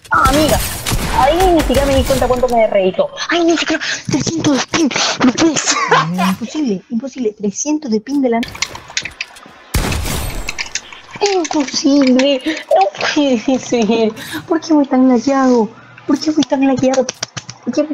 Ah, amiga. Ahí ni siquiera me di cuenta cuánto me reeditó. Ay, ni siquiera. 300 de ping. No puede ser. Imposible, imposible. 300 de ping de la. Imposible. No puede ser. ¿Por qué voy tan laqueado? ¿Por qué voy tan laqueado? ¿Por qué voy...